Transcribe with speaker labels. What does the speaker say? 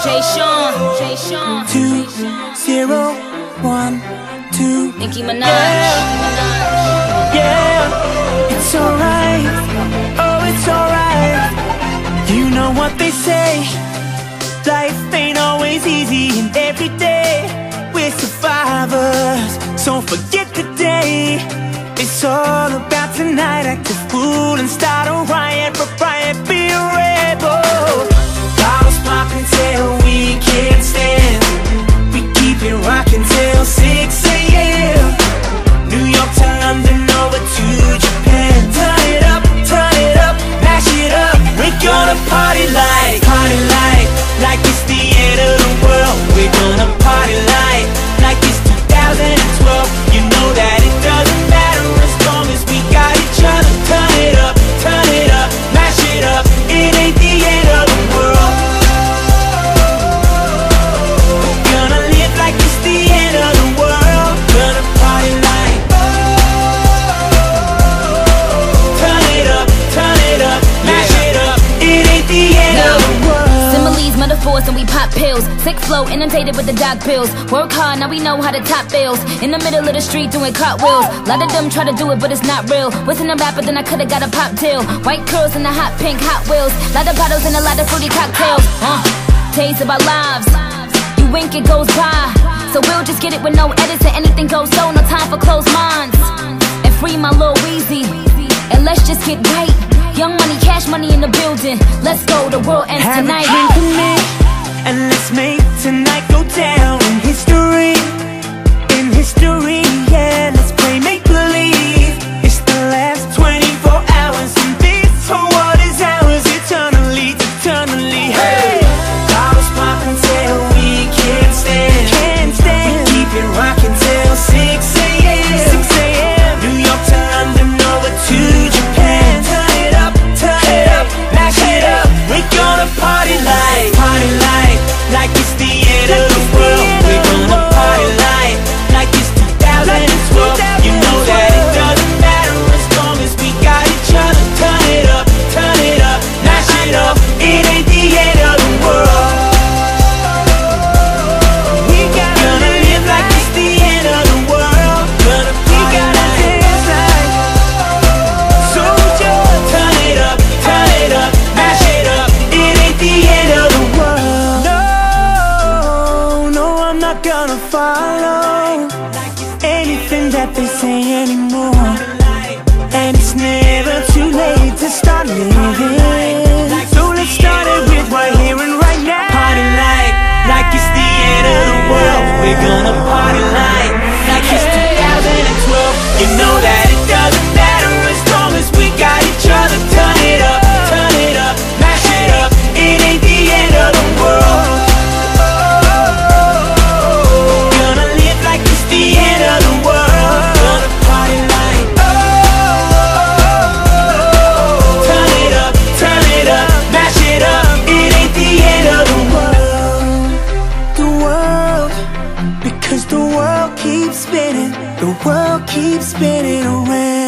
Speaker 1: Jay Sean.
Speaker 2: 2012.
Speaker 1: Nicki Minaj.
Speaker 2: Yeah, it's alright. Oh, it's alright. You know what they say, life ain't always easy, and every day we're survivors. So forget the day, it's all about tonight. Act a fool and start a riot, be a rebel. Bottles popping till we can't stand. We keep it rocking till 6 a.m. New York to London, over to Japan. Turn it up, mash it up. We're gonna party like it's the end of the world. We're gonna party like it's 2012. You know that it doesn't matter as long as we got each other. Turn it up, mash it up. It ain't the end of the world. We're gonna live like it's the end of the world. Gonna party like. Turn it up, mash it up. It ain't the end of the world.
Speaker 1: Similes, metaphors, and we pop pills. Sick flow, inundated with the doc pills. Work hard, now we know how to top bills. In the middle of the street doing cartwheels. Lot of them try to do it, but it's not real. Wasn't a rapper, then I could've got a pop tail. White curls and the hot pink Hot Wheels. Lot of bottles and a lot of fruity cocktails. Taste of our lives. You wink, it goes by. So we'll just get it with no edits and anything goes so. No time for closed minds. And free my Lil Weezy. And let's just get right. Young money, cash money in the building. Let's go, the world ends tonight.
Speaker 2: Have a drink with me, and let's make tonight go down in history. In history, yeah, let's play make-believe. It's the last 24 hours, and this whole world is ours eternally. Hey, bottles popping till we can't stand. We keep it rocking till 6 a.m. New York to London, over to Japan. Turn it up, mash it up. We're gonna party like it's the end of the world. We're gonna party like it's 2012. You know that it doesn't matter as long as we got each other. Turn it up, mash it up. It ain't the end of the world. We gonna live like it's the end of the world. Gonna party dance like. So just turn it up, mash it up. It ain't the end of the world. No, I'm not gonna follow anything that they say anymore. And it's never too late to start living. So let's start it with right here and right now. Party like it's the end of the world. We're gonna party like it's 2012. You know that it doesn't matter as long as we got each other. Turn it up, mash it up. It ain't the end of the world. Gonna live like it's the end of the world. Gonna party like. Turn it up, mash it up. It ain't the end of the world. The world, because the world keeps spinning. The world keeps spinning around.